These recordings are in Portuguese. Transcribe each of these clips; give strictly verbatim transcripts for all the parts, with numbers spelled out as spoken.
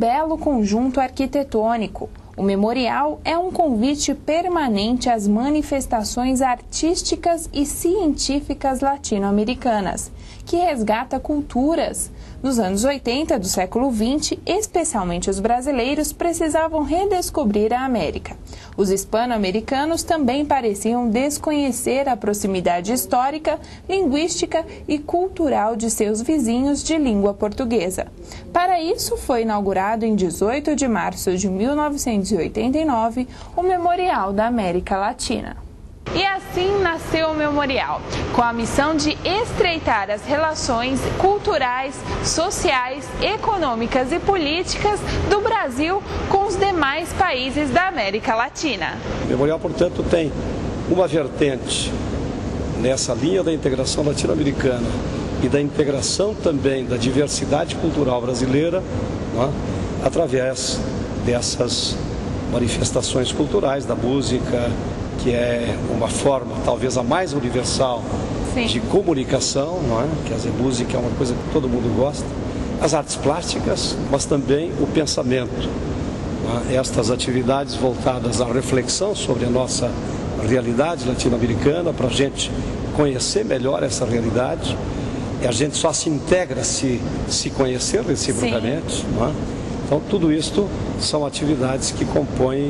belo conjunto arquitetônico. O memorial é um convite permanente às manifestações artísticas e científicas latino-americanas, que resgata culturas. Nos anos oitenta do século vinte, especialmente os brasileiros precisavam redescobrir a América. Os hispano-americanos também pareciam desconhecer a proximidade histórica, linguística e cultural de seus vizinhos de língua portuguesa. Para isso, foi inaugurado em dezoito de março de mil novecentos e oitenta e nove o Memorial da América Latina. E assim nasceu o Memorial, com a missão de estreitar as relações culturais, sociais, econômicas e políticas do Brasil com os demais países da América Latina. O Memorial, portanto, tem uma vertente nessa linha da integração latino-americana e da integração também da diversidade cultural brasileira, né, através dessas manifestações culturais, da música, que é uma forma talvez a mais universal Sim. de comunicação, não é? Quer dizer, música é uma coisa que todo mundo gosta, as artes plásticas, mas também o pensamento. Não é? Estas atividades voltadas à reflexão sobre a nossa realidade latino-americana, para a gente conhecer melhor essa realidade, e a gente só se integra se se conhecer reciprocamente, não é? Então, tudo isto são atividades que compõem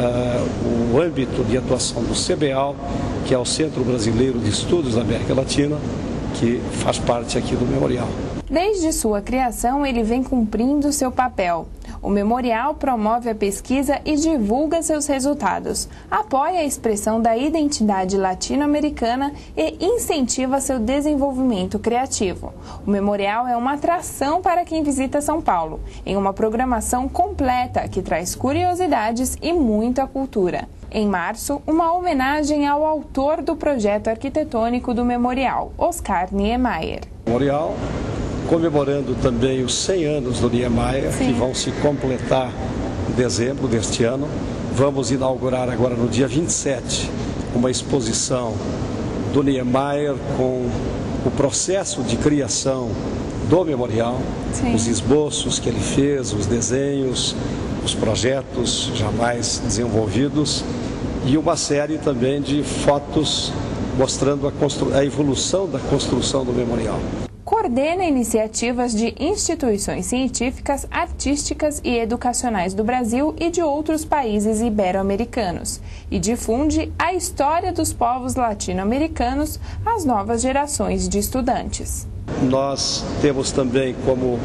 uh, o âmbito de atuação do CBAL, que é o Centro Brasileiro de Estudos da América Latina, que faz parte aqui do Memorial. Desde sua criação, ele vem cumprindo seu papel. O Memorial promove a pesquisa e divulga seus resultados, apoia a expressão da identidade latino-americana e incentiva seu desenvolvimento criativo. O Memorial é uma atração para quem visita São Paulo, em uma programação completa que traz curiosidades e muita cultura. Em março, uma homenagem ao autor do projeto arquitetônico do Memorial, Oscar Niemeyer. Memorial, comemorando também os cem anos do Niemeyer, Sim. que vão se completar em dezembro deste ano. Vamos inaugurar agora no dia vinte e sete uma exposição do Niemeyer com o processo de criação do Memorial, Sim. os esboços que ele fez, os desenhos, os projetos jamais desenvolvidos e uma série também de fotos mostrando a, constru... a evolução da construção do Memorial. Coordena iniciativas de instituições científicas, artísticas e educacionais do Brasil e de outros países ibero-americanos e difunde a história dos povos latino-americanos às novas gerações de estudantes. Nós temos também como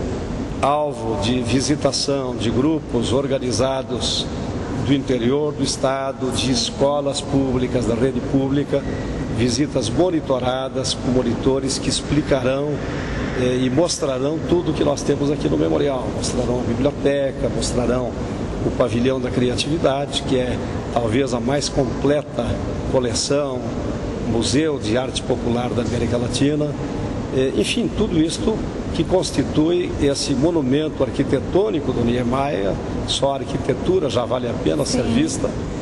alvo de visitação de grupos organizados do interior do estado, de escolas públicas, da rede pública, visitas monitoradas com monitores que explicarão eh, e mostrarão tudo que nós temos aqui no Memorial. Mostrarão a biblioteca, mostrarão o pavilhão da criatividade, que é talvez a mais completa coleção, museu de arte popular da América Latina. Eh, enfim, tudo isto que constitui esse monumento arquitetônico do Niemeyer. Só a arquitetura já vale a pena Sim. ser vista.